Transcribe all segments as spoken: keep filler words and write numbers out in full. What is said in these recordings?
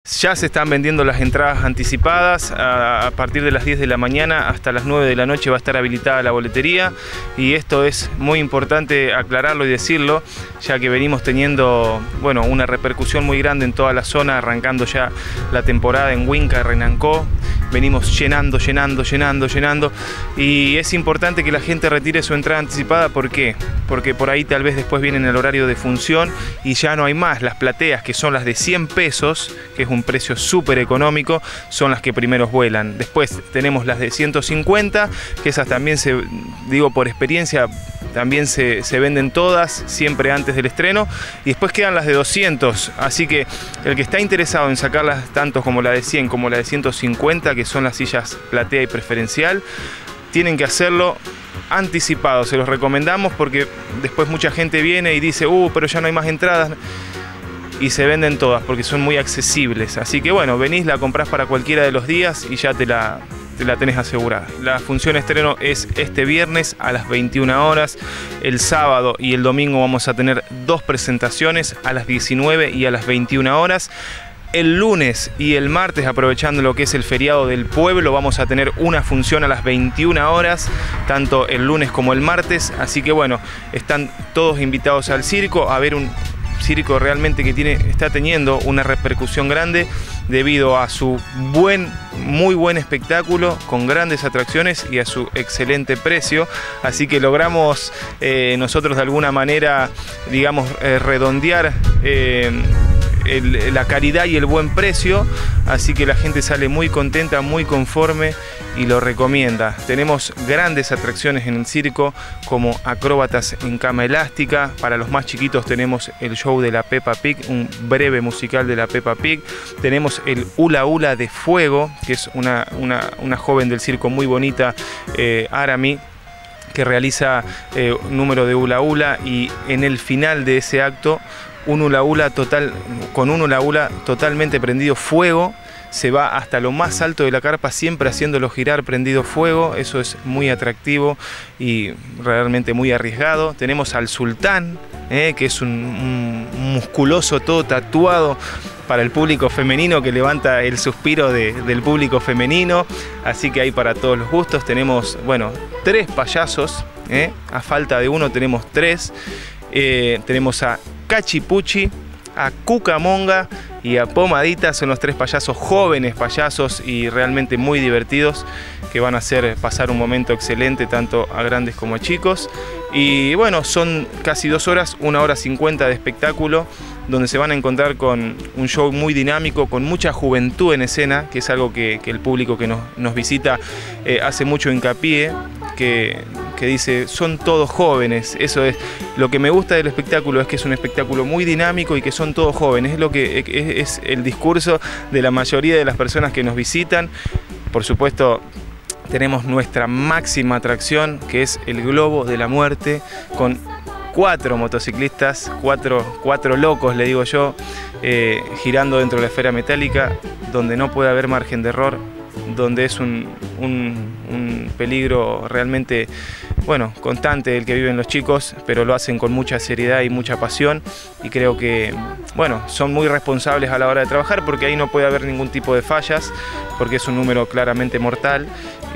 Ya se están vendiendo las entradas anticipadas. A partir de las diez de la mañana hasta las nueve de la noche va a estar habilitada la boletería, y esto es muy importante aclararlo y decirlo, ya que venimos teniendo bueno, una repercusión muy grande en toda la zona, arrancando ya la temporada en Huinca, Renancó. Venimos llenando, llenando, llenando, llenando, y es importante que la gente retire su entrada anticipada. ¿Por qué? Porque por ahí tal vez después viene en el horario de función y ya no hay más. Las plateas, que son las de cien pesos, que es un precio súper económico, son las que primero vuelan. Después tenemos las de ciento cincuenta, que esas también, se, digo por experiencia, también se, se venden todas, siempre antes del estreno. Y después quedan las de doscientos, así que el que está interesado en sacarlas tanto como la de cien como la de ciento cincuenta, que son las sillas platea y preferencial, tienen que hacerlo anticipado. Se los recomendamos porque después mucha gente viene y dice, uh, pero ya no hay más entradas. Y se venden todas porque son muy accesibles. Así que bueno, venís, la comprás para cualquiera de los días y ya te la, te la tenés asegurada. La función estreno es este viernes a las veintiuna horas. El sábado y el domingo vamos a tener dos presentaciones, a las diecinueve y a las veintiuna horas. El lunes y el martes, aprovechando lo que es el feriado del pueblo, vamos a tener una función a las veintiuna horas, tanto el lunes como el martes. Así que bueno, están todos invitados al circo a ver un circo realmente que tiene, está teniendo una repercusión grande debido a su buen, muy buen espectáculo con grandes atracciones y a su excelente precio. Así que logramos eh, nosotros de alguna manera, digamos, eh, redondear eh, El, la calidad y el buen precio, así que la gente sale muy contenta, muy conforme y lo recomienda. Tenemos grandes atracciones en el circo, como acróbatas en cama elástica. Para los más chiquitos tenemos el show de la Peppa Pig, un breve musical de la Peppa Pig. Tenemos el hula hula de fuego, que es una, una, una joven del circo muy bonita, eh, Arami, que realiza eh, un número de hula hula, y en el final de ese acto un hula hula total, con un hula hula totalmente prendido fuego, se va hasta lo más alto de la carpa, siempre haciéndolo girar prendido fuego. Eso es muy atractivo y realmente muy arriesgado. Tenemos al sultán, eh, que es un, un musculoso todo tatuado para el público femenino, que levanta el suspiro de, del público femenino. Así que hay para todos los gustos. Tenemos, bueno, tres payasos, eh, a falta de uno tenemos tres. Eh, tenemos a Cachipuchi, a Cucamonga y a Pomadita. Son los tres payasos, jóvenes payasos y realmente muy divertidos, que van a hacer pasar un momento excelente tanto a grandes como a chicos. Y bueno, son casi dos horas, una hora cincuenta de espectáculo, donde se van a encontrar con un show muy dinámico, con mucha juventud en escena, que es algo que, que el público que nos, nos visita eh, hace mucho hincapié, que, que dice, son todos jóvenes. Eso es lo que me gusta del espectáculo, es que es un espectáculo muy dinámico y que son todos jóvenes. Es lo que es, es el discurso de la mayoría de las personas que nos visitan. Por supuesto, tenemos nuestra máxima atracción, que es el Globo de la Muerte, con cuatro motociclistas, cuatro, cuatro locos, le digo yo, eh, girando dentro de la esfera metálica, donde no puede haber margen de error, donde es un, un, un peligro realmente, bueno, constante el que viven los chicos, pero lo hacen con mucha seriedad y mucha pasión, y creo que, bueno, son muy responsables a la hora de trabajar, porque ahí no puede haber ningún tipo de fallas, porque es un número claramente mortal,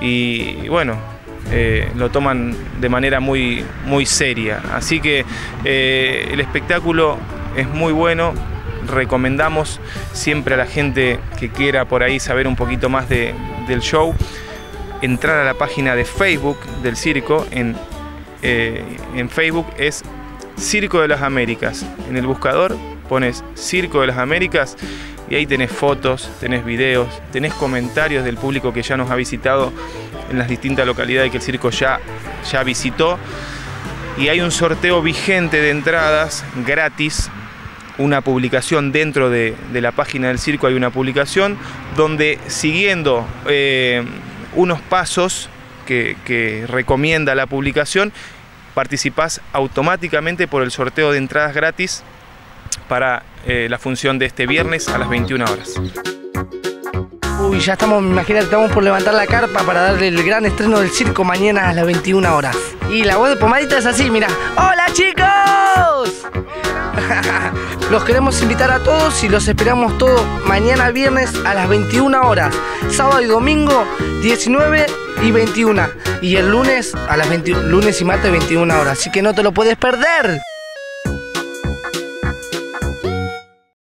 y bueno, Eh, lo toman de manera muy, muy seria. Así que eh, el espectáculo es muy bueno. Recomendamos siempre a la gente que quiera por ahí saber un poquito más de, del show, entrar a la página de Facebook del circo. En, eh, en Facebook es Circo de las Américas. En el buscador pones Circo de las Américas y ahí tenés fotos, tenés videos, tenés comentarios del público que ya nos ha visitado en las distintas localidades que el circo ya, ya visitó. Y hay un sorteo vigente de entradas gratis, una publicación dentro de, de la página del circo. Hay una publicación donde, siguiendo eh, unos pasos que, que recomienda la publicación, participás automáticamente por el sorteo de entradas gratis para eh, la función de este viernes a las veintiuna horas. Uy, ya estamos, imagínate, estamos por levantar la carpa para darle el gran estreno del circo mañana a las veintiuna horas. Y la voz de Pomadita es así, mira. ¡Hola, chicos! Los queremos invitar a todos y los esperamos todos mañana viernes a las veintiuna horas. Sábado y domingo, diecinueve y veintiuna. Y el lunes a las veintiuna, lunes y martes veintiuna horas. Así que no te lo puedes perder.